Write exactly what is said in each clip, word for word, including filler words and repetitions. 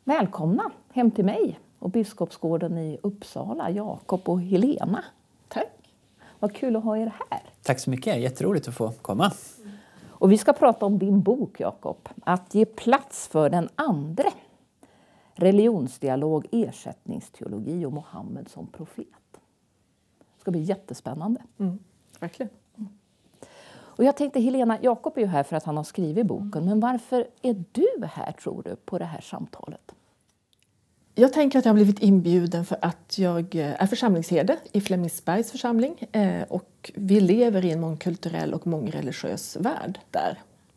Välkomna hem till mig och Biskopsgården i Uppsala, Jakob och Helena. Tack. Vad kul att ha er här. Tack så mycket, jätteroligt att få komma. Och vi ska prata om din bok, Jakob. Att ge plats för den andre. Religionsdialog, ersättningsteologi och Mohammed som profet. Det ska bli jättespännande. Mm, verkligen. Och jag tänkte, Helena, Jakob är ju här för att han har skrivit boken. Men varför är du här, tror du, på det här samtalet? Jag tänker att jag har blivit inbjuden för att jag är församlingsherde i Flemingsbergs församling. Och vi lever i en mångkulturell och mångreligiös värld där.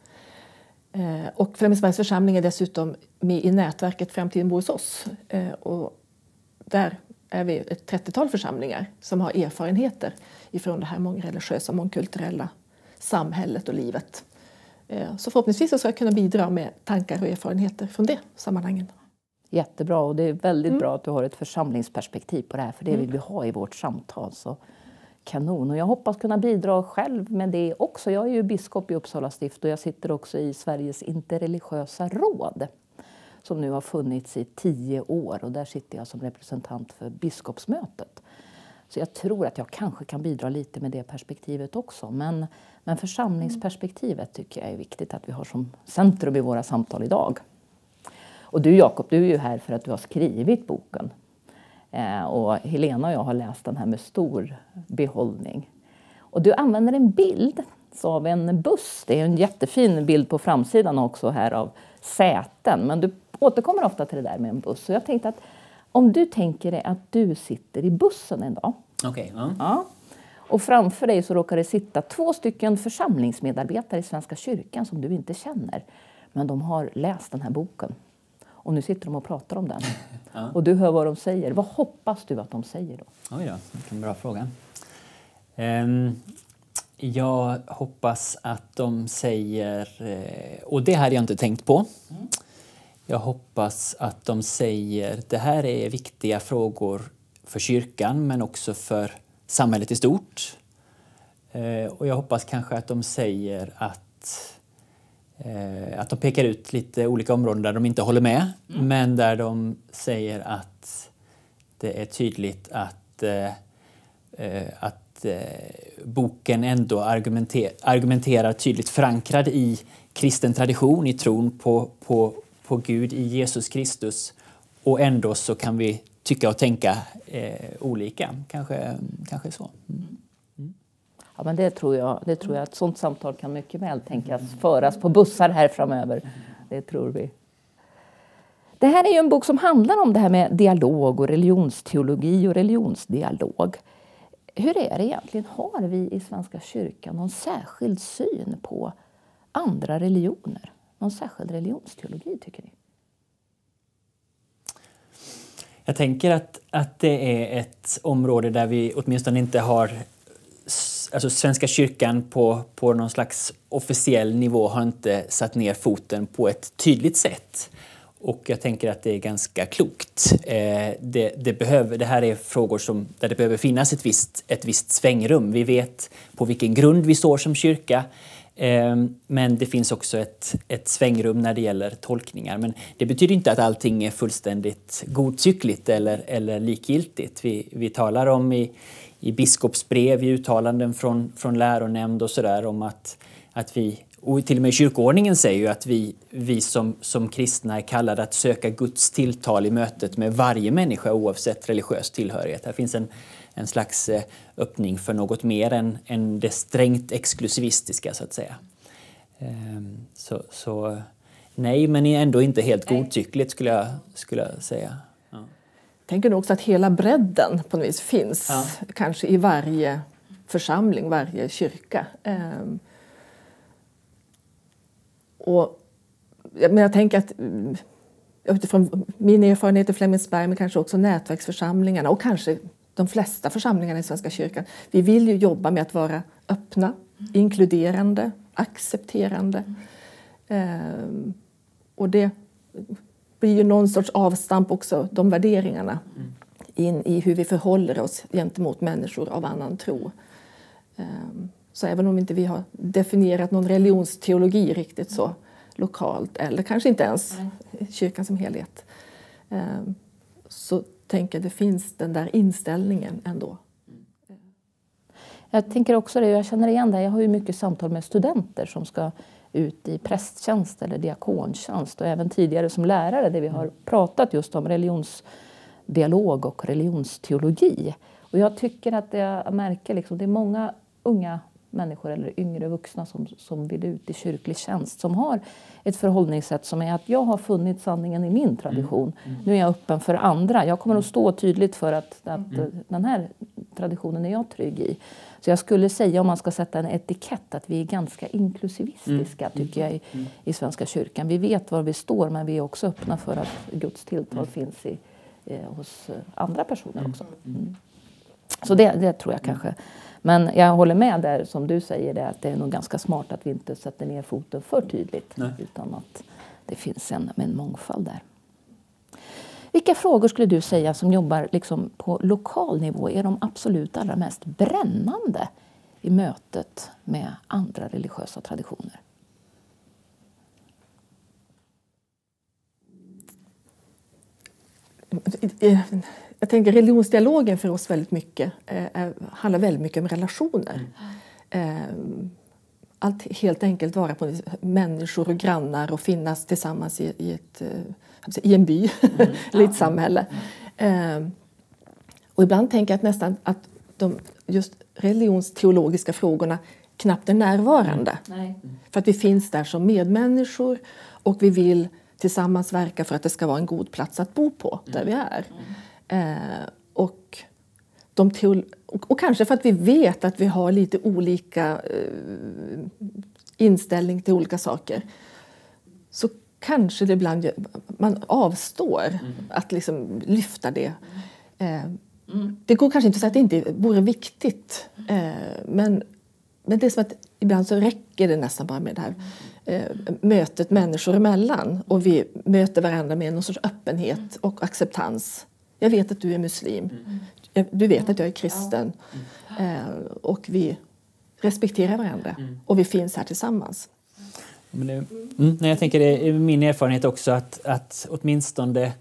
Och Flemingsbergs församling är dessutom med i nätverket Framtiden bor hos oss. Och där är vi ett trettiotal församlingar som har erfarenheter ifrån det här mångreligiösa och mångkulturella samhället och livet. Så förhoppningsvis så ska jag kunna bidra med tankar och erfarenheter från det sammanhangen. Jättebra, och det är väldigt Mm. bra att du har ett församlingsperspektiv på det här. För det vill vi ha i vårt samtal. Så kanon. Och jag hoppas kunna bidra själv med det också. Jag är ju biskop i Uppsala stift och jag sitter också i Sveriges interreligiösa råd. Som nu har funnits i tio år, och där sitter jag som representant för biskopsmötet. Så jag tror att jag kanske kan bidra lite med det perspektivet också. Men, men församlingsperspektivet tycker jag är viktigt att vi har som centrum i våra samtal idag. Och du, Jakob, du är ju här för att du har skrivit boken. Eh, och Helena och jag har läst den här med stor behållning. Och du använder en bild av en buss. Det är en jättefin bild på framsidan också här av säten. Men du återkommer ofta till det där med en buss. Så jag tänkte att om du tänker dig att du sitter i bussen en dag. Okej, okay, ja. Ja. Och framför dig så råkar det sitta två stycken församlingsmedarbetare i Svenska kyrkan som du inte känner. Men de har läst den här boken. Och nu sitter de och pratar om den. Ja. Och du hör vad de säger. Vad hoppas du att de säger då? Oj då, vilken bra fråga. Um, jag hoppas att de säger, och det hade jag inte tänkt på. Mm. Jag hoppas att de säger, det här är viktiga frågor för kyrkan men också för samhället i stort. Uh, och jag hoppas kanske att de säger att Att de pekar ut lite olika områden där de inte håller med. Mm. Men där de säger att det är tydligt att, eh, att eh, boken ändå argumenter, argumenterar tydligt förankrad i kristen tradition, i tron på, på, på Gud, i Jesus Kristus. Och ändå så kan vi tycka och tänka eh, olika. Kanske, kanske så. Mm. Ja, men det tror jag, det tror jag att sånt samtal kan mycket väl tänkas föras på bussar här framöver. Det tror vi. Det här är ju en bok som handlar om det här med dialog och religionsteologi och religionsdialog. Hur är det egentligen? Har vi i Svenska kyrkan någon särskild syn på andra religioner? Någon särskild religionsteologi, tycker ni? Jag tänker att, att det är ett område där vi åtminstone inte har... Alltså Svenska kyrkan på, på någon slags officiell nivå har inte satt ner foten på ett tydligt sätt. Och jag tänker att det är ganska klokt. Eh, det, det, behöver, det här är frågor som, där det behöver finnas ett visst, ett visst svängrum. Vi vet på vilken grund vi står som kyrka. Eh, men det finns också ett, ett svängrum när det gäller tolkningar. Men det betyder inte att allting är fullständigt godtyckligt eller, eller likgiltigt. Vi, vi talar om i... i biskopsbrev, i uttalanden från, från läronämnd och sådär om att, att vi, och till och med kyrkoordningen säger ju att vi, vi som, som kristna är kallade att söka Guds tilltal i mötet med varje människa oavsett religiös tillhörighet. Här finns en, en slags öppning för något mer än, än det strängt exklusivistiska så att säga. Så, så nej, men ändå inte helt godtyckligt skulle jag, skulle jag säga. Ja. Jag tänker nog också att hela bredden på något vis finns. Ja. Kanske i varje församling, varje kyrka. Um, och, men jag tänker att utifrån min erfarenhet i Flemingsberg, men kanske också nätverksförsamlingarna och kanske de flesta församlingarna i Svenska kyrkan. Vi vill ju jobba med att vara öppna, mm. inkluderande, accepterande. Mm. Um, och det blir ju någon sorts avstamp också, de värderingarna, mm. in i hur vi förhåller oss gentemot människor av annan tro. Um, så även om inte vi har definierat någon religionsteologi riktigt så lokalt, eller kanske inte ens kyrkan som helhet, så tänker jag det finns den där inställningen ändå. Jag tänker också det, jag känner igen det. Jag har ju mycket samtal med studenter som ska ut i prästtjänst eller diakontjänst och även tidigare som lärare där vi har pratat just om religionsdialog och religionsteologi. Och jag tycker att jag märker liksom, det är många unga människor eller yngre vuxna som, som vill ut i kyrklig tjänst som har ett förhållningssätt som är att jag har funnit sanningen i min tradition. Mm. Mm. Nu är jag öppen för andra. Jag kommer att stå tydligt för att, att mm. den här traditionen är jag trygg i. Så jag skulle säga, om man ska sätta en etikett, att vi är ganska inklusivistiska mm. tycker jag i, mm. i Svenska kyrkan. Vi vet var vi står, men vi är också öppna för att Guds tilltal mm. finns i, eh, hos andra personer också. Mm. Så det, det tror jag kanske. Men jag håller med där som du säger det, att det är nog ganska smart att vi inte sätter ner foten för tydligt. Nej. Utan att det finns en, en mångfald där. Vilka frågor skulle du säga som jobbar liksom på lokal nivå är de absolut allra mest brännande i mötet med andra religiösa traditioner? Jag tänker religionsdialogen för oss väldigt mycket eh, handlar väldigt mycket om relationer. Mm. Eh, att helt enkelt vara på människor och grannar och finnas tillsammans i, i, ett, eh, i en by, mm. eller ett samhälle. Eh, och ibland tänker jag att nästan att de just religionsteologiska frågorna knappt är närvarande. Mm. För att vi finns där som medmänniskor och vi vill tillsammans verka för att det ska vara en god plats att bo på där mm. vi är. Mm. Eh, och, de teol- och, och kanske för att vi vet att vi har lite olika eh, inställning till olika saker. Så kanske det ibland man avstår mm. att liksom lyfta det. Eh, mm. Det går kanske inte att säga att det inte vore viktigt. Eh, men, men det är som att ibland så räcker det nästan bara med det här eh, mötet människor emellan. Och vi möter varandra med någon sorts öppenhet och acceptans. Jag vet att du är muslim. Mm. Du vet att jag är kristen. Mm. Eh, och vi respekterar varandra. Mm. Och vi finns här tillsammans. Men det, mm, jag tänker det är min erfarenhet också att, att åtminstone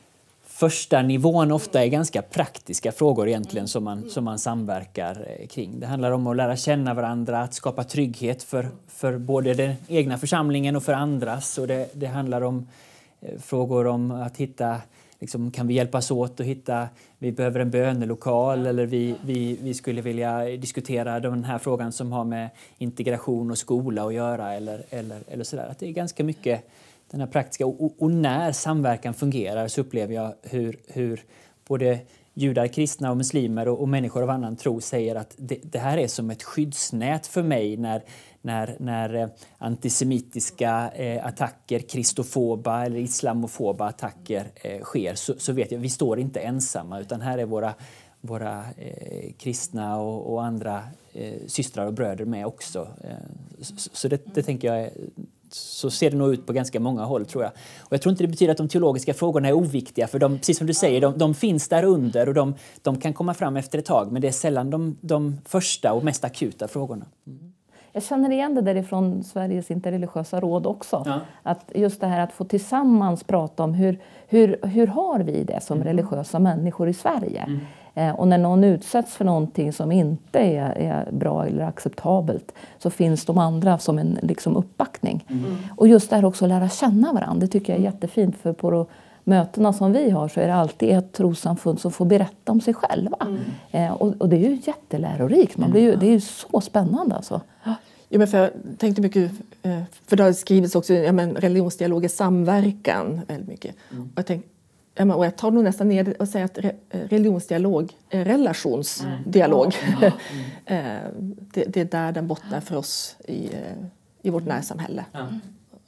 första nivån ofta är ganska praktiska frågor egentligen som man, som man samverkar kring. Det handlar om att lära känna varandra, att skapa trygghet för, för både den egna församlingen och för andras. Och det, det handlar om eh, frågor om att hitta, liksom, kan vi hjälpas åt att hitta, vi behöver en bönelokal eller vi, vi, vi skulle vilja diskutera den här frågan som har med integration och skola att göra eller, eller, eller sådär. Att det är ganska mycket den här praktiska, och, och när samverkan fungerar så upplever jag hur, hur både judar, kristna och muslimer och, och människor av annan tro säger att det, det här är som ett skyddsnät för mig när, när, när antisemitiska eh, attacker, kristofoba eller islamofoba attacker eh, sker. Så, så vet jag, vi står inte ensamma utan här är våra, våra eh, kristna och, och andra eh, systrar och bröder med också. Eh, så så det, det tänker jag är, så ser det nog ut på ganska många håll tror jag. Och jag tror inte det betyder att de teologiska frågorna är oviktiga för de, precis som du säger, de, de finns där under och de, de kan komma fram efter ett tag men det är sällan de, de första och mest akuta frågorna. Mm. Jag känner igen det därifrån Sveriges interreligiösa råd också. Ja. Att just det här att få tillsammans prata om hur, hur, hur har vi det som mm. religiösa människor i Sverige. Mm. Eh, och när någon utsätts för någonting som inte är, är bra eller acceptabelt så finns de andra som en liksom, uppbackning. Mm. Och just det här också att lära känna varandra, det tycker jag är jättefint för på de mötena som vi har så är det alltid ett trossamfund som får berätta om sig själva. Mm. Eh, och, och det är ju jättelärorikt, man blir ju, det är ju så spännande alltså. Ja, men för jag tänkte mycket, för det har skrivits också ja, men religionsdialog är samverkan väldigt mycket. Mm. Och, jag tänkte, ja, men, och jag tar nog nästan ner det och säger att re, religionsdialog är relationsdialog. Mm. Mm. det, det är där den bottnar för oss i, i vårt närsamhälle. Mm.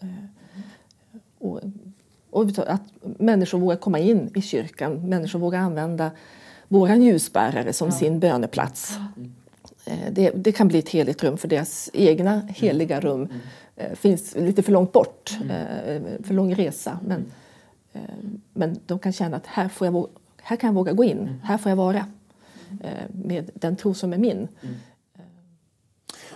Och, och att människor vågar komma in i kyrkan, människor vågar använda våran ljusbärare som mm. sin böneplats. Mm. Det, det kan bli ett heligt rum för deras egna heliga rum. Mm. Mm. Finns lite för långt bort, mm. för lång resa. Men, mm. men de kan känna att här, får jag, här kan jag våga gå in, mm. här får jag vara med den tro som är min. Mm.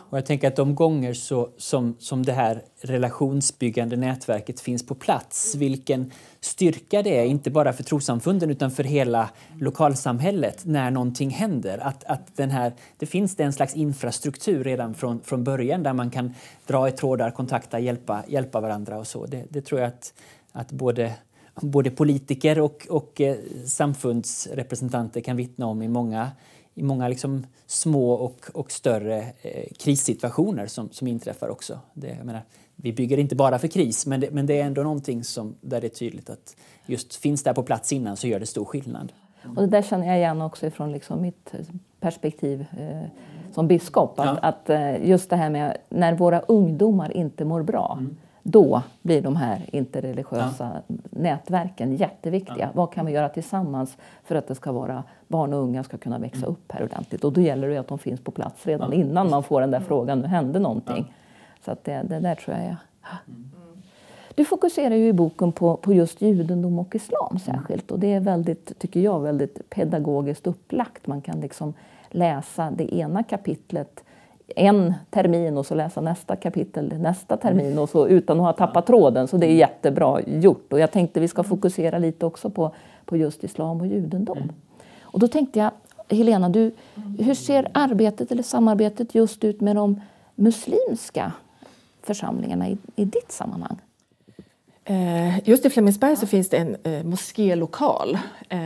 Och jag tänker att de gånger så, som, som det här relationsbyggande nätverket finns på plats, vilken styrka det är, inte bara för trossamfunden utan för hela lokalsamhället när någonting händer. Att, att den här, det finns det en slags infrastruktur redan från, från början där man kan dra i trådar, kontakta, hjälpa, hjälpa varandra och så. Det, det tror jag att, att både, både politiker och, och eh, samfundsrepresentanter kan vittna om i många i många liksom små och, och större eh, krissituationer som, som inträffar också. Det, jag menar, vi bygger inte bara för kris, men det, men det är ändå någonting som, där det är tydligt att just finns där på plats innan så gör det stor skillnad. Och det där känner jag igen också ifrån liksom mitt perspektiv eh, som biskop. Att, ja. att eh, just det här med när våra ungdomar inte mår bra, mm. då blir de här interreligiösa ja. nätverken jätteviktiga. Ja. Vad kan vi göra tillsammans för att det ska vara barn och unga ska kunna växa mm. upp här ordentligt? Och då gäller det att de finns på plats redan ja. innan man får den där frågan, nu hände någonting. Ja. Så att det, det där tror jag är... Mm. Du fokuserar ju i boken på, på just judendom och islam särskilt. Och det är väldigt, tycker jag, väldigt pedagogiskt upplagt. Man kan liksom läsa det ena kapitlet en termin och så läsa nästa kapitel nästa termin och så utan att ha tappat tråden. Så det är jättebra gjort. Och jag tänkte vi ska fokusera lite också på, på just islam och judendom. Mm. Och då tänkte jag, Helena, du, hur ser arbetet eller samarbetet just ut med de muslimska församlingarna i, i ditt sammanhang? Eh, just i Flemingsberg ja. så finns det en eh, moskélokal. Eh,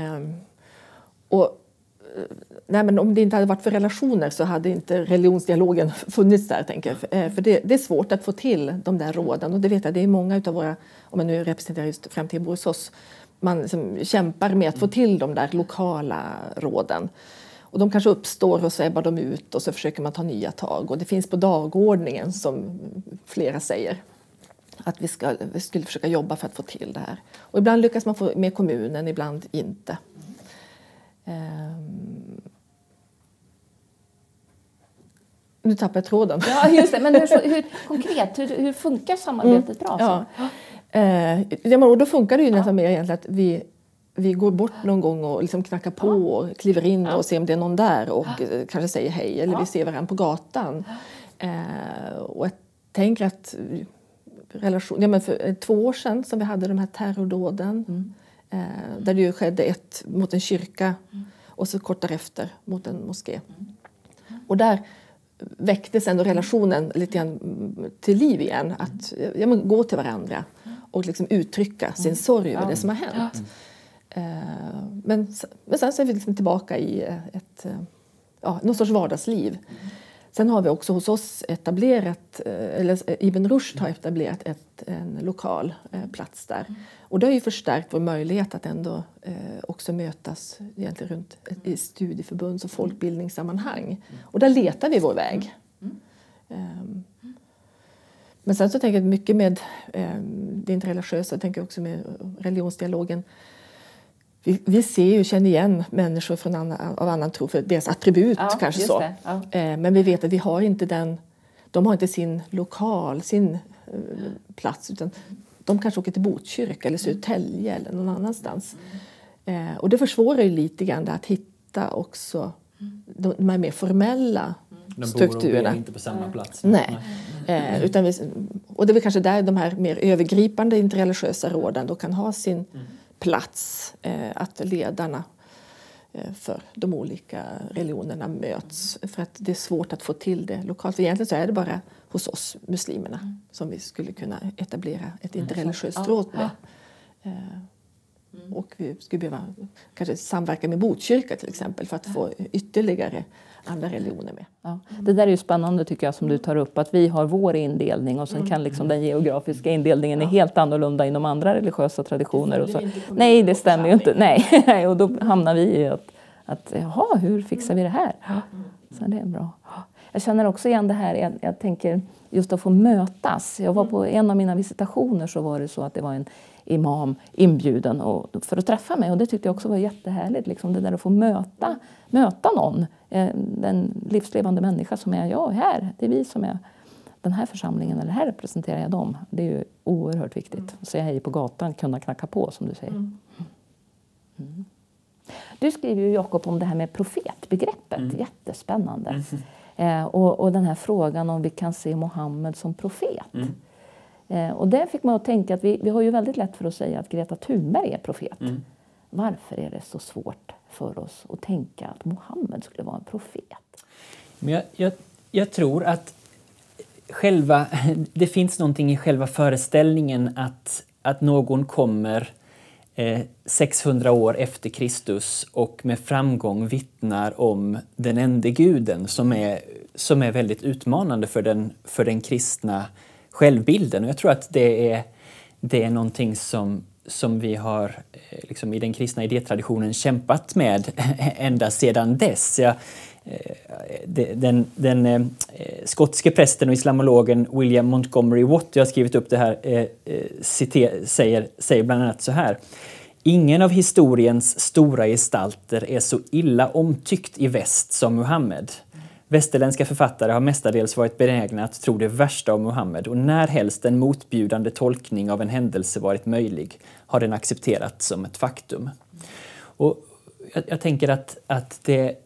och Nej, men om det inte hade varit för relationer så hade inte religionsdialogen funnits där, tänker jag. För det, det är svårt att få till de där råden. Och det vet jag, det är många av våra, om man nu representerar just Framtiden bor hos oss, man liksom kämpar med att få till de där lokala råden. Och de kanske uppstår och så ebbar de ut och så försöker man ta nya tag. Och det finns på dagordningen, som flera säger, att vi, ska, vi skulle försöka jobba för att få till det här. Och ibland lyckas man få med kommunen, ibland inte. Um, nu tappar jag tråden. Ja, just det. Men hur, hur konkret, hur, hur funkar samarbetet bra? Mm, ja. Uh, ja, och då funkar det ju nästan mer egentligen att vi, vi går bort någon gång och liksom knackar på och kliver in och ser om det är någon där och uh, kanske säger hej. Eller vi ser varandra på gatan. Uh, och jag tänker att relation, ja, men för två år sedan som vi hade de här terrordåden. Mm. Eh, där det ju skedde ett mot en kyrka mm. och så kort därefter mot en moské. Mm. Och där väcktes ändå relationen lite grann till liv igen. Att ja, men, gå till varandra och liksom uttrycka mm. sin sorg över ja. det som har hänt. Mm. Eh, men, men sen så är vi liksom tillbaka i ett, ja, någon sorts vardagsliv. Mm. Sen har vi också hos oss etablerat, eller Ibn Rushd har etablerat ett, en lokal eh, plats där. Mm. Och det har ju förstärkt vår möjlighet att ändå eh, också mötas egentligen runt i studieförbunds- och folkbildningssammanhang. Mm. Och där letar vi vår väg. Mm. Um, men sen så tänker jag mycket med um, det interreligiösa, jag tänker också med religionsdialogen. Vi, vi ser ju, känner igen människor från annan, av annan tro för deras attribut ja, kanske så. Ja. Eh, men vi vet att vi har inte den, de har inte sin lokal, sin eh, plats, utan de kanske åker till Botkyrka eller Södertälje eller någon annanstans. Eh, och det försvårar ju lite grann att hitta också de, de här mer formella de strukturerna. De bor inte på samma plats. Nej. Nej. Eh, utan vi, och det är väl kanske där de här mer övergripande interreligiösa råden då kan ha sin mm. plats, eh, att ledarna eh, för de olika religionerna möts. För att det är svårt att få till det lokalt. För egentligen så är det bara hos oss muslimerna mm. som vi skulle kunna etablera ett interreligiöst mm. råd med. Ja. Eh, mm. Och vi skulle behöva kanske samverka med Botkyrka till exempel för att få ytterligare andra religioner med. Ja. Det där är ju spännande tycker jag som du tar upp, att vi har vår indelning och sen kan liksom den geografiska indelningen ja. är helt annorlunda inom andra religiösa traditioner. Och så. Nej, det stämmer ju inte. Nej, och då hamnar vi i att, att jaha, hur fixar vi det här? Så det är bra. Jag känner också igen det här, jag, jag tänker just att få mötas. Jag var på en av mina visitationer så var det så att det var en imam inbjuden och, för att träffa mig. Och det tyckte jag också var jättehärligt. Liksom det där att få möta, möta någon. Den livslevande människa som är jag här. Det är vi som är den här församlingen. Eller här representerar jag dem. Det är ju oerhört viktigt. Att säga hej på gatan, kunna knacka på som du säger. Mm. Mm. Du skriver ju Jakob om det här med profetbegreppet. Mm. Jättespännande. Mm. Eh, och, och den här frågan om vi kan se Mohammed som profet. Mm. Eh, och där fick man att tänka att vi, vi har ju väldigt lätt för att säga att Greta Thunberg är profet. Mm. Varför är det så svårt för oss att tänka att Mohammed skulle vara en profet? Men jag, jag, jag tror att själva, det finns någonting i själva föreställningen att, att någon kommer eh, sexhundra år efter Kristus och med framgång vittnar om den enda guden som är, som är väldigt utmanande för den, för den kristna självbilden. Och jag tror att det är, det är någonting som, som vi har eh, liksom i den kristna idétraditionen kämpat med ända sedan dess. Jag, Den, den eh, skotske prästen och islamologen William Montgomery Watt, jag har skrivit upp det här, eh, citer, säger, säger bland annat så här. Ingen av historiens stora gestalter är så illa omtyckt i väst som Muhammed. Västerländska författare har mestadels varit benägna att tro det värsta om Muhammed och när helst en motbjudande tolkning av en händelse varit möjlig har den accepterats som ett faktum. Och jag, jag tänker att, att det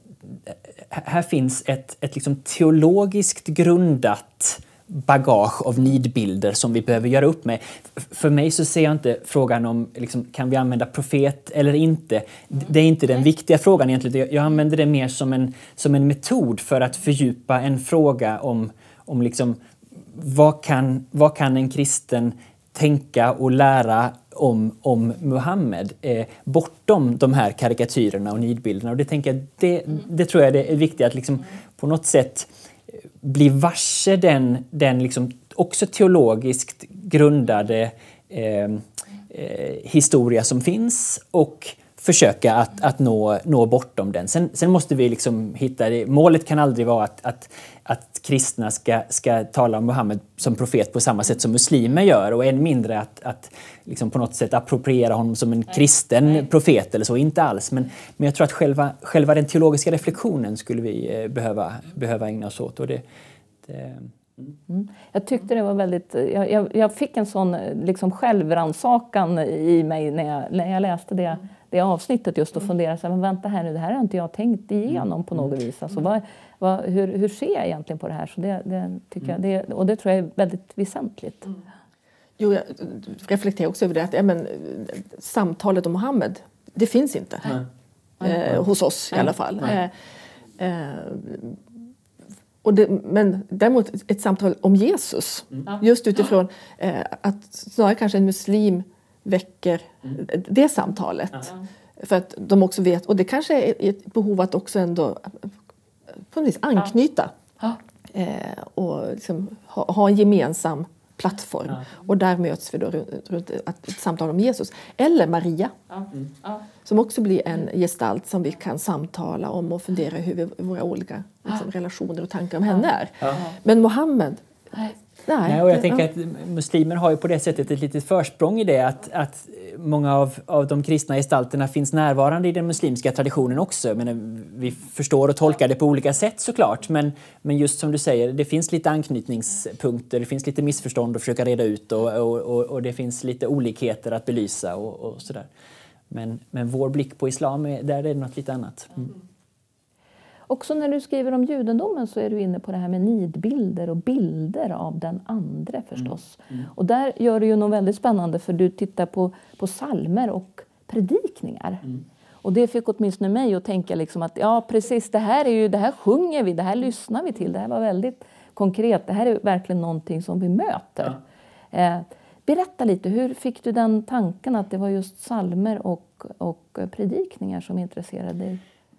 här finns ett, ett liksom teologiskt grundat bagage av nidbilder som vi behöver göra upp med. För mig så ser jag inte frågan om liksom, kan vi använda profet eller inte. Det är inte den viktiga frågan egentligen. Jag använder det mer som en, som en metod för att fördjupa en fråga om, om liksom, vad, kan, vad kan en kristen tänka och lära om, om Muhammed eh, bortom de här karikatyrerna och nidbilderna. Och det, tänker jag, det, det tror jag det är viktigt att liksom, på något sätt bli varse den, den liksom också teologiskt grundade eh, eh, historia som finns och försöka att, att nå, nå bortom den. Sen, sen måste vi liksom hitta det. Målet kan aldrig vara att, att, att kristna ska, ska tala om Muhammed som profet på samma sätt som muslimer gör och än mindre att, att liksom på något sätt appropriera honom som en kristen Nej. profet eller så, inte alls. Men, men jag tror att själva, själva den teologiska reflektionen skulle vi behöva, behöva ägna oss åt. Och det, det... Mm. Jag tyckte det var väldigt, jag, jag, jag fick en sån liksom självrannsakan i mig när jag, när jag läste det, det avsnittet just och funderade så här, men vänta här nu, det här har inte jag tänkt igenom på något vis. Alltså, vad, vad, hur, hur ser jag egentligen på det här? Så det, det tycker jag, det, och det tror jag är väldigt väsentligt. Mm. Jo, jag reflekterar också över det att ja, men, samtalet om Mohammed, det finns inte mm. eh, hos oss i alla fall. Mm. Eh, eh, Och det, men däremot ett samtal om Jesus, mm. just utifrån eh, att snarare kanske en muslim väcker mm. det samtalet. Mm. För att de också vet, och det kanske är ett behov att också ändå på något vis anknyta. Mm. Eh, och liksom ha, ha en gemensam plattform. Mm. Och där möts vi då runt, runt ett, ett samtal om Jesus. Eller Maria. Mm. Som också blir en gestalt som vi kan samtala om och fundera hur vi, våra olika liksom, relationer och tankar om henne är. Ja. Men Mohammed, nej. nej och jag tänker att muslimer har ju på det sättet ett litet försprång i det att, att många av, av de kristna gestalterna finns närvarande i den muslimska traditionen också. Men vi förstår och tolkar det på olika sätt såklart. Men, men just som du säger, det finns lite anknytningspunkter, det finns lite missförstånd att försöka reda ut och, och, och, och det finns lite olikheter att belysa och, och sådär. Men, men vår blick på islam, är, där är det något lite annat. Mm. Också när du skriver om judendomen så är du inne på det här med nidbilder och bilder av den andre förstås. Mm. Mm. Och där gör du ju något väldigt spännande för du tittar på, på psalmer och predikningar. Mm. Och det fick åtminstone mig att tänka liksom att ja precis det här är ju, det här sjunger vi, det här lyssnar vi till. Det här var väldigt konkret, det här är verkligen någonting som vi möter. Ja. Eh, Berätta lite, hur fick du den tanken att det var just psalmer och, och predikningar som intresserade dig?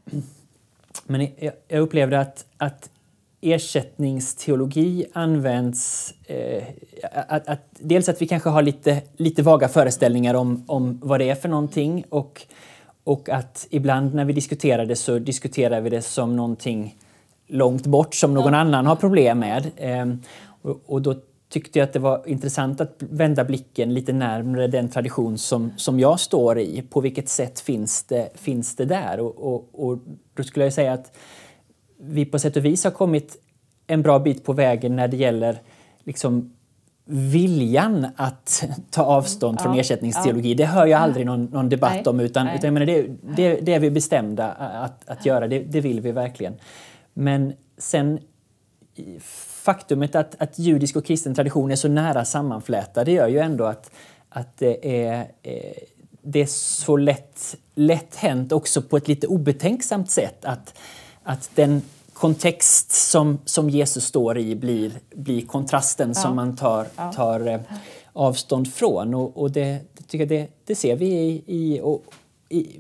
Men jag, jag upplevde att, att ersättningsteologi används... Eh, att, att, dels att vi kanske har lite, lite vaga föreställningar om, om vad det är för någonting och, och att ibland när vi diskuterar det så diskuterar vi det som någonting långt bort som någon ja. annan har problem med. Eh, och, och då tyckte jag att det var intressant att vända blicken lite närmare den tradition som, som jag står i. På vilket sätt finns det, finns det där? Och, och, och då skulle jag säga att vi på sätt och vis har kommit en bra bit på vägen när det gäller liksom viljan att ta avstånd från ja, ersättningsteologi. Ja. Det hör jag aldrig någon, någon debatt Nej. om utan, utan jag menar, det, det, det är vi bestämda att, att göra. Det, det vill vi verkligen. Men sen faktumet att, att judisk och kristen tradition är så nära sammanflätade gör ju ändå att, att det är, det är så lätt, lätt hänt också på ett lite obetänksamt sätt att, att den kontext som, som Jesus står i blir, blir kontrasten ja. som man tar, tar ja. avstånd från. Och, och det, det, tycker jag det, det ser vi i... i, och, i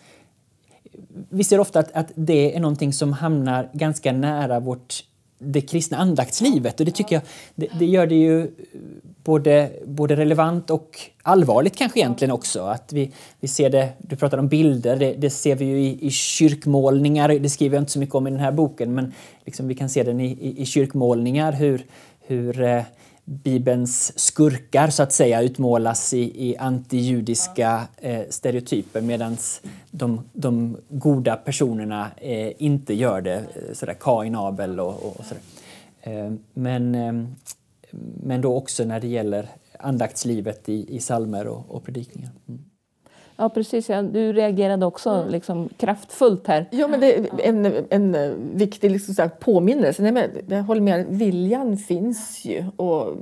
vi ser ofta att, att det är någonting som hamnar ganska nära vårt, det kristna andaktslivet. Och det tycker jag det, det gör det ju både, både relevant och allvarligt kanske egentligen också. Att vi, vi ser det, du pratar om bilder, det, det ser vi ju i, i kyrkmålningar. Det skriver jag inte så mycket om i den här boken, men liksom vi kan se den i, i, i kyrkmålningar hur, hur eh, Bibelns skurkar så att säga utmålas i, i antijudiska eh, stereotyper medan de, de goda personerna eh, inte gör det, sådär Kain, Abel och, och, och sådär. Eh, men, eh, men då också när det gäller andaktslivet i, i psalmer och, och predikningar. Mm. Ja, precis. Ja. Du reagerade också mm. liksom, kraftfullt här. Ja, men det är en, en viktig liksom, så här, påminnelse. Nej, men jag håller med, viljan finns ju och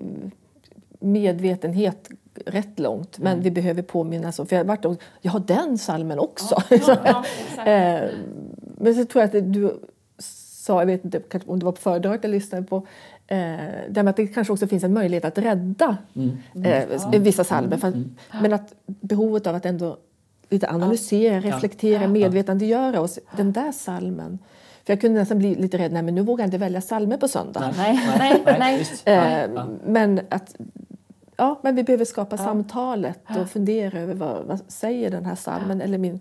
medvetenhet rätt långt. Men mm. vi behöver påminnas om, för jag har varit, jag har den salmen också. Ja, ja, ja, men så tror jag att du sa, jag vet inte om det var på föredraget jag lyssnade på, Eh, där att det kanske också finns en möjlighet att rädda mm. Mm. Eh, vissa salmer. För, mm. Men att behovet av att ändå lite analysera, ja. reflektera, ja. medvetandegöra oss. Den där salmen. För jag kunde nästan bli lite rädd. Nej, men nu vågar jag inte välja salmer på söndag. Nej, nej, nej. nej. Eh, ja. Men att ja, men vi behöver skapa ja. samtalet och fundera över vad, vad säger den här salmen eller min.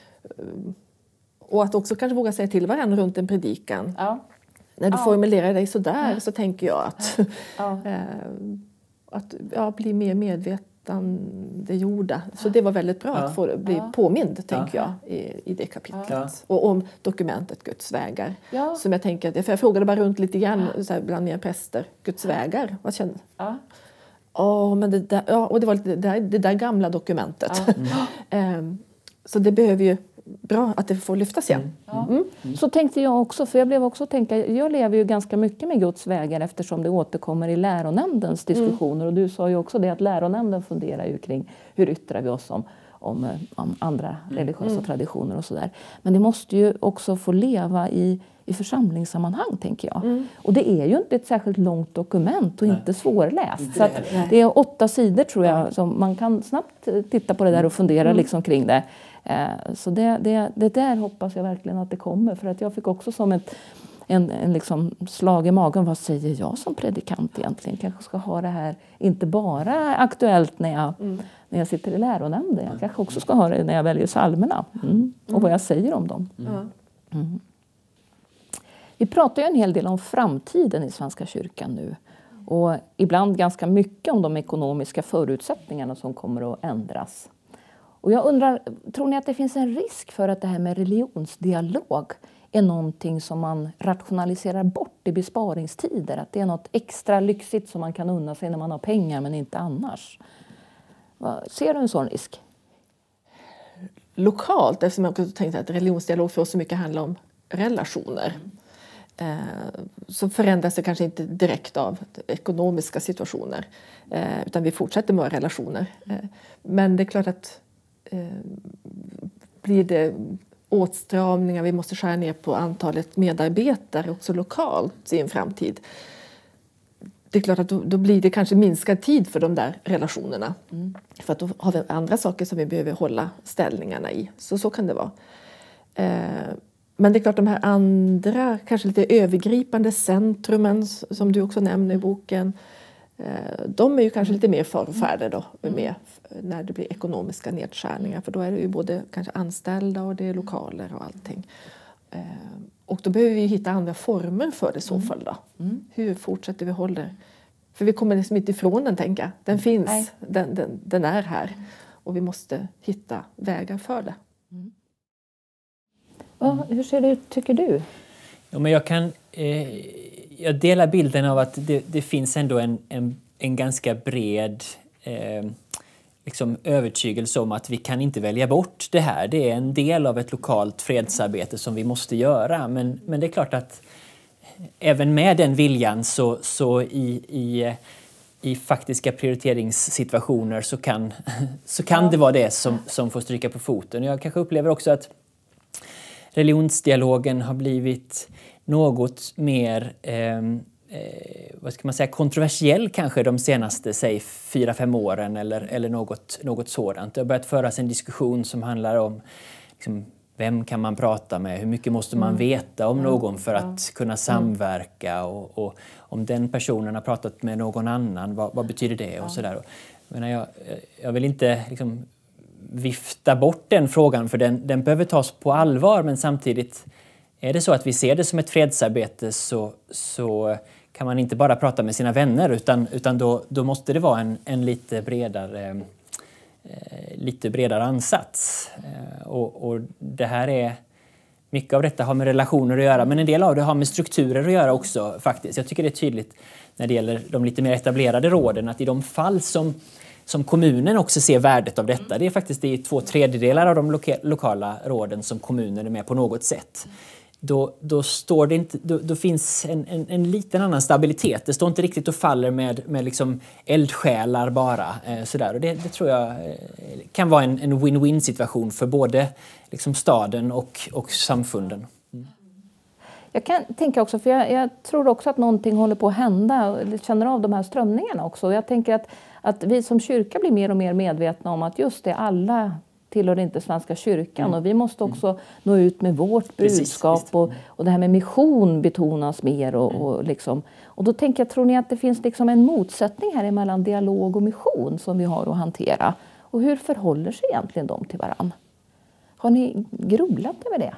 Och att också kanske våga säga till varandra runt en predikan. Ja. När du ja. formulerar dig så där ja. så tänker jag att, ja. äh, att ja, bli mer medvetandegjorda. Så det var väldigt bra ja. att få bli ja. påmind, tänker ja. jag, i, i det kapitlet. Ja. Och om dokumentet Guds vägar. Ja. Som jag tänker, för jag frågade bara runt lite grann ja. så här, bland mina präster. Guds vägar, vad känner du? Ja. Oh, men det, där, ja, och det var det där, det där gamla dokumentet. Ja. Mm. Så det behöver ju bra att det får lyftas igen. Ja. Mm. Mm. Så tänkte jag också, för jag blev också tänka, jag lever ju ganska mycket med Guds vägar eftersom det återkommer i läronämndens diskussioner. Mm. Och du sa ju också det att läronämnden funderar ju kring hur yttrar vi oss om, om, om andra religiösa mm. traditioner och sådär. Men det måste ju också få leva i, i församlingssammanhang, tänker jag. Mm. Och det är ju inte ett särskilt långt dokument och Nej. inte svårläst. Inte så att det är åtta sidor tror jag, så man kan snabbt titta på det där och fundera mm. liksom kring det. Så det, det, det där hoppas jag verkligen att det kommer. För att jag fick också som ett en, en liksom slag i magen. Vad säger jag som predikant egentligen? Kanske ska ha det här inte bara aktuellt när jag, mm. när jag sitter i läronämnden. Jag kanske också ska ha det när jag väljer psalmerna. Mm. Och mm. vad jag säger om dem. Mm. Mm. Vi pratar ju en hel del om framtiden i Svenska kyrkan nu. Och ibland ganska mycket om de ekonomiska förutsättningarna som kommer att ändras. Och jag undrar, tror ni att det finns en risk för att det här med religionsdialog är någonting som man rationaliserar bort i besparingstider? Att det är något extra lyxigt som man kan unna sig när man har pengar men inte annars? Ser du en sån risk? Lokalt, eftersom jag också tänkte att religionsdialog för oss så mycket handlar om relationer. Mm. Så förändras det kanske inte direkt av ekonomiska situationer. Utan vi fortsätter med våra relationer. Men det är klart att blir det åtstramningar, vi måste skära ner på antalet medarbetare också lokalt i en framtid. Det är klart att då, då blir det kanske minskad tid för de där relationerna. Mm. För att då har vi andra saker som vi behöver hålla ställningarna i. Så så kan det vara. Eh, men det är klart de här andra, kanske lite övergripande centrumen som du också nämner i boken. De är ju kanske lite mer förfärder då med när det blir ekonomiska nedskärningar. För då är det ju både kanske anställda och det är lokaler och allting. Och då behöver vi hitta andra former för det i så fall då. Mm. Hur fortsätter vi hålla? För vi kommer liksom inte ifrån den, tänker jag. Den finns, den, den, den är här. Och vi måste hitta vägar för det. Mm. Ja, hur ser det ut, tycker du? Ja, men jag kan... Eh... Jag delar bilden av att det, det finns ändå en, en, en ganska bred eh, liksom övertygelse om att vi kan inte välja bort det här. Det är en del av ett lokalt fredsarbete som vi måste göra. Men, men det är klart att även med den viljan så, så i, i, i faktiska prioriteringssituationer så kan, så kan ja. det vara det som, som får stryka på foten. Jag kanske upplever också att religionsdialogen har blivit något mer eh, eh, vad ska man säga, kontroversiell kanske de senaste säg, fyra, fem åren eller, eller något, något sådant. Det har börjat föras en diskussion som handlar om liksom, vem kan man prata med? Hur mycket måste man veta om någon för att kunna samverka? Och, och om den personen har pratat med någon annan, vad, vad betyder det? Och så där. Men jag, jag vill inte liksom, vifta bort den frågan, för den, den behöver tas på allvar. Men samtidigt är det så att vi ser det som ett fredsarbete så, så kan man inte bara prata med sina vänner, utan, utan då, då måste det vara en, en lite bredare... lite bredare ansats. Och, och det här är, mycket av detta har med relationer att göra, men en del av det har med strukturer att göra också faktiskt. Jag tycker det är tydligt när det gäller de lite mer etablerade råden att i de fall som, som kommunen också ser värdet av detta, det är faktiskt i två tredjedelar av de loka, lokala råden som kommunen är med på något sätt. Då, då, står det inte, då, då finns en, en, en liten annan stabilitet. Det står inte riktigt och faller med, med liksom eldsjälar bara. Eh, sådär. Och det, det tror jag eh, kan vara en, en win-win situation för både liksom staden och, och samfunden. Mm. Jag kan tänka också, för jag, jag tror också att någonting håller på att hända. Och jag känner av de här strömningarna också. Jag tänker att, att vi som kyrka blir mer och mer medvetna om att just det, alla tillhör inte Svenska kyrkan. Mm. Och vi måste också mm. nå ut med vårt budskap. Precis, och, och det här med mission betonas mer. Och, mm. och, liksom. Och då tänker jag, tror ni att det finns liksom en motsättning här mellan dialog och mission som vi har att hantera? Och hur förhåller sig egentligen de till varann? Har ni grubblat över det?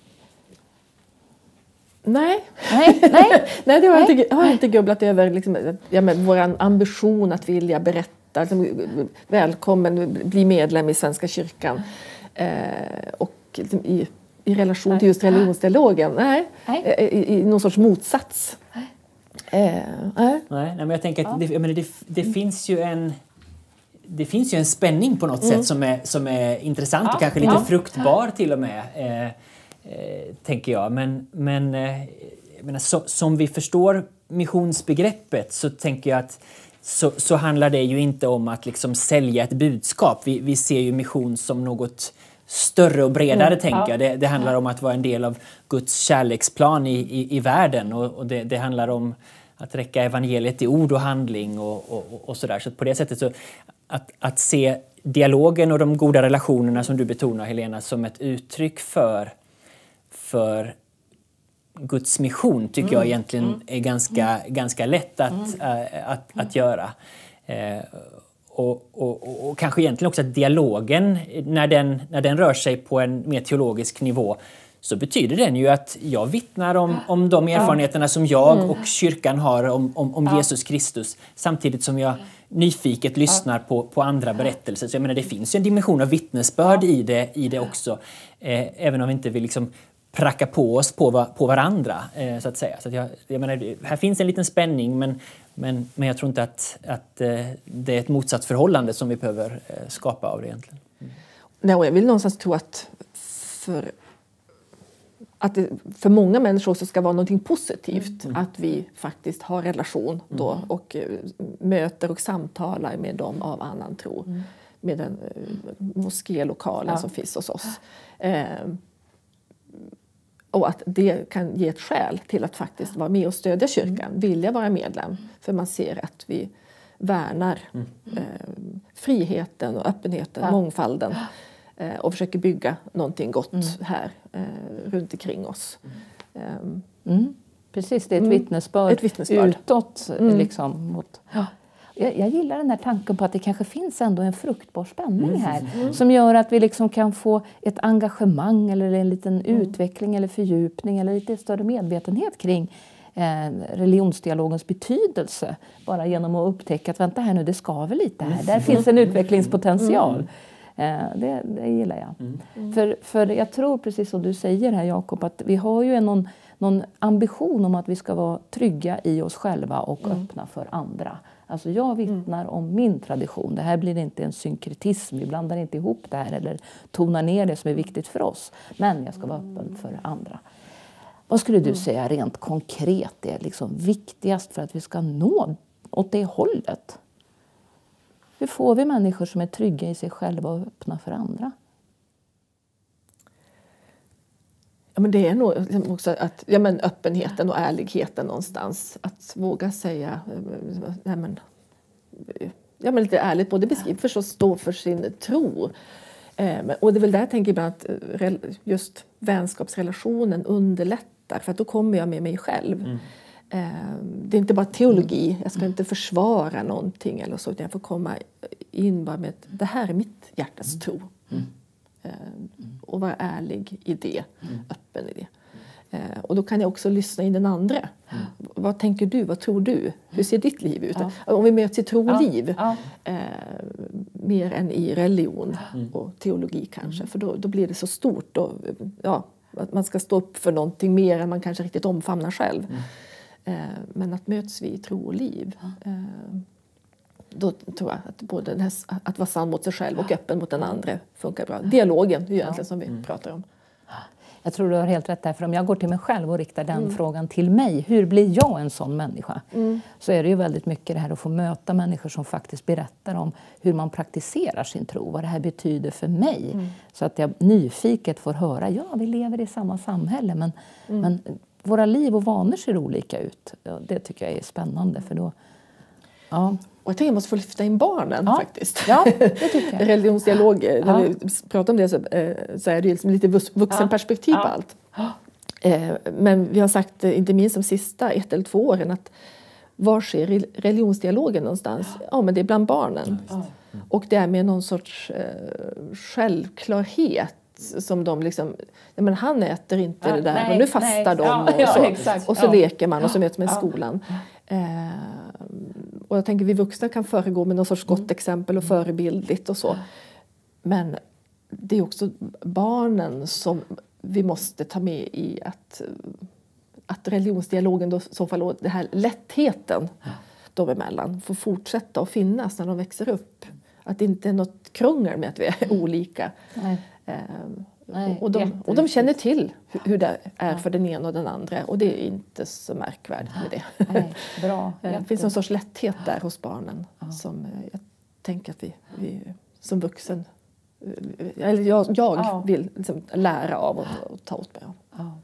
Nej, nej, nej. nej det har jag inte, har jag inte grubblat över. Liksom, ja, men vår ambition att vilja berätta. Liksom, välkommen, bli medlem i Svenska kyrkan. Eh, och liksom, i, i relation nej. till just religionsdialogen. Nej, nej. I, i någon sorts motsats. Nej. Eh, nej. nej, men jag tänker att det, jag menar, det, det mm. finns ju en... Det finns ju en spänning på något mm. sätt som är, som är intressant ja. och kanske lite ja. fruktbar till och med. Eh, eh, tänker jag. Men, men eh, jag menar, så, som vi förstår missionsbegreppet så tänker jag att Så, så handlar det ju inte om att liksom sälja ett budskap. Vi, vi ser ju mission som något större och bredare, mm, tänker jag. Det, det handlar om att vara en del av Guds kärleksplan i, i, i världen. Och, och det, det handlar om att räcka evangeliet i ord och handling och, och, och sådär. Så på det sättet så att, att se dialogen och de goda relationerna som du betonar, Helena, som ett uttryck för, för Guds mission tycker mm. jag egentligen mm. är ganska, mm. ganska lätt att, mm. äh, att, att göra. Eh, och, och, och kanske egentligen också att dialogen, när den, när den rör sig på en mer teologisk nivå, så betyder den ju att jag vittnar om, om de erfarenheterna som jag mm. och kyrkan har om, om, om Jesus Kristus, samtidigt som jag nyfiket lyssnar på, på andra berättelser. Så jag menar, det finns ju en dimension av vittnesbörd i det, i det också, eh, även om vi inte vill liksom pracka på oss på, på varandra, eh, så att säga. Så att jag, jag menar, här finns en liten spänning, men, men, men jag tror inte att, att eh, det är ett motsatt förhållande som vi behöver eh, skapa av det egentligen. Mm. Nej, jag vill någonstans tro att för, att det för många människor också ska vara något positivt mm. att vi faktiskt har relation då mm. och uh, möter och samtalar med dem av annan tro. Mm. Med den uh, moskélokalen ja. som finns hos oss. Uh, Och att det kan ge ett skäl till att faktiskt vara med och stödja kyrkan. Mm. Vilja vara medlem. För man ser att vi värnar mm. eh, friheten och öppenheten, ja. mångfalden. Eh, och försöker bygga någonting gott mm. här eh, runt omkring oss. Mm. Mm. Precis, det är ett, mm. vittnesbörd ett vittnesbörd utåt. Mm. Liksom, mot, ja. Jag, jag gillar den här tanken på att det kanske finns ändå en fruktbar spänning mm. här. Mm. Som gör att vi liksom kan få ett engagemang eller en liten mm. utveckling eller fördjupning eller lite större medvetenhet kring eh, religionsdialogens betydelse. Bara genom att upptäcka att vänta här nu, det skaver lite här. Där finns en utvecklingspotential. Mm. Eh, det, det gillar jag. Mm. Mm. För, för jag tror precis som du säger här, Jakob, att vi har ju en, någon, någon ambition om att vi ska vara trygga i oss själva och mm. öppna för andra. Alltså jag vittnar mm. om min tradition. Det här blir inte en synkretism. Vi blandar inte ihop det här eller tonar ner det som är viktigt för oss. Men jag ska vara öppen för andra. Vad skulle du säga rent konkret är liksom viktigast för att vi ska nå åt det hållet? Hur får vi människor som är trygga i sig själva och öppna för andra? Ja, men det är nog också att, ja, men öppenheten och ärligheten någonstans. Att våga säga, nej men, ja, men lite ärligt, både beskriva, förstås stå för sin tro. Eh, och det är väl där jag tänker ibland att just vänskapsrelationen underlättar. För att då kommer jag med mig själv. Mm. Eh, det är inte bara teologi, jag ska inte försvara någonting eller så. Utan jag får komma in bara med att det här är mitt hjärtas tro. Mm. Och vara ärlig i det, mm. öppen i det. Eh, och då kan jag också lyssna in den andra. Mm. Vad tänker du? Vad tror du? Hur ser ditt liv ut? Ja. Om vi möts i tro och liv. Ja. Eh, mer än i religion mm. och teologi kanske. Mm. För då, då blir det så stort. Och, ja, att man ska stå upp för någonting mer än man kanske riktigt omfamnar själv. Mm. Eh, men att möts vi i tro och liv. Eh, Då tror jag att både här, att vara sann mot sig själv och öppen mot den andra funkar bra. Dialogen är ju egentligen som vi mm. pratar om. Jag tror du har helt rätt där. För om jag går till mig själv och riktar den mm. frågan till mig. Hur blir jag en sån människa? Mm. Så är det ju väldigt mycket det här att få möta människor som faktiskt berättar om hur man praktiserar sin tro. Vad det här betyder för mig. Mm. Så att jag nyfiket får höra. Ja, vi lever i samma samhälle. Men, mm. men våra liv och vanor ser olika ut. Det tycker jag är spännande. För då... Ja. Och jag tänker att jag måste få lyfta in barnen ja. faktiskt. Ja, det tycker jag. Religionsdialog, ja. när vi pratar om det så, så är det liksom lite vuxenperspektiv ja. på allt. Ja. Men vi har sagt, inte minst de sista ett eller två åren, att var sker religionsdialogen någonstans? Ja, ja men det är bland barnen. Ja, det. Och det är med någon sorts eh, självklarhet som de liksom, ja, men han äter inte ja, det där, nej, men nu fastar nej. de ja, och, ja, så, exakt. och så ja. leker man och så möts man i skolan. Ja. Eh, och jag tänker vi vuxna kan föregå med någon sorts gott exempel och förebildligt och så. Men det är också barnen som vi måste ta med i att, att religionsdialogen då, så fall, det här lättheten ja. de emellan får fortsätta att finnas när de växer upp. Att det inte är något krångel med att vi är olika. Nej. Um, Nej, och, de, och de känner till hur det är ja. för den ena och den andra. Och det är inte så märkvärdigt med det. Nej, bra. Det finns en sorts lätthet där hos barnen. Ja. Som jag tänker att vi, vi som vuxen, eller jag, jag ja. vill liksom lära av och, och ta åt mig av. Ja.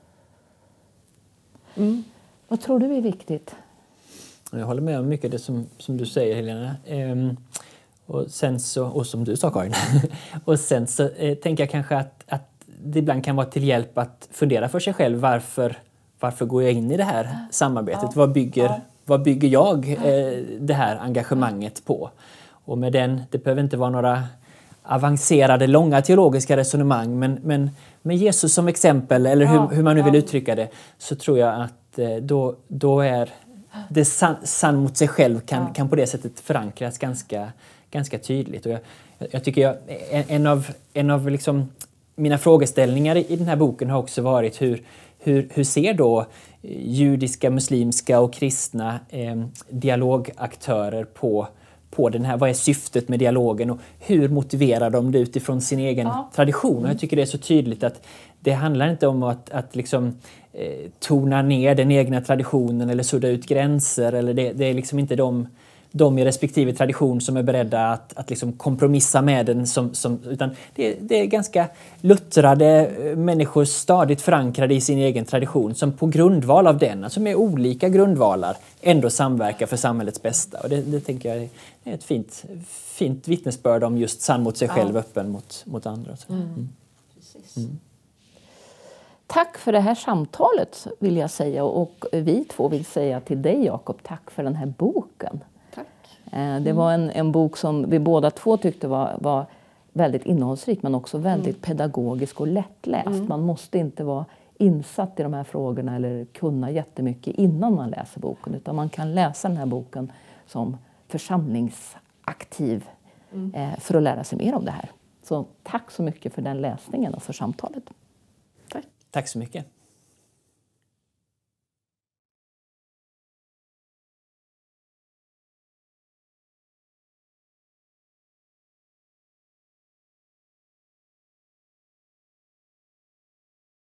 Mm. Vad tror du är viktigt? Jag håller med om mycket av det som, som du säger, Helena. Ehm, och, sen så, och som du sa, Karin. och sen så eh, tänker jag kanske att, att det ibland kan vara till hjälp att fundera för sig själv. Varför, varför går jag in i det här samarbetet? Ja. Vad, bygger, ja. vad bygger jag eh, det här engagemanget på? Och med den, det behöver inte vara några avancerade, långa teologiska resonemang. Men, men med Jesus som exempel, eller hur, ja. hur man nu vill uttrycka det, så tror jag att eh, då, då är det sann, sann mot sig själv kan, ja. kan på det sättet förankras ganska, ganska tydligt. Och jag, jag tycker jag, en av, en av liksom mina frågeställningar i den här boken har också varit hur, hur, hur ser då judiska, muslimska och kristna eh, dialogaktörer på, på den här, vad är syftet med dialogen och hur motiverar de det utifrån sin egen ja. tradition? Och jag tycker det är så tydligt att det handlar inte om att, att liksom, eh, tona ner den egna traditionen eller sudda ut gränser. Eller det, det är liksom inte de, de i respektive tradition som är beredda att, att liksom kompromissa med den. Som, som, utan det, det är ganska luttrade människor, stadigt förankrade i sin egen tradition, som på grundval av den, alltså med olika grundvalar, ändå samverkar för samhällets bästa. Och det, det tänker jag är ett fint, fint vittnesbörd om just sann mot sig själv, ja. öppen mot, mot andra. Mm. Mm. Precis. Mm. Tack för det här samtalet, vill jag säga. Och vi två vill säga till dig, Jakob, tack för den här boken. Tack. Det var en, en bok som vi båda två tyckte var, var väldigt innehållsrik, men också väldigt mm. pedagogisk och lättläst. Mm. Man måste inte vara insatt i de här frågorna eller kunna jättemycket innan man läser boken. Utan man kan läsa den här boken som församlingsaktiv mm. eh, för att lära sig mer om det här. Så tack så mycket för den läsningen och för samtalet. Tack så mycket.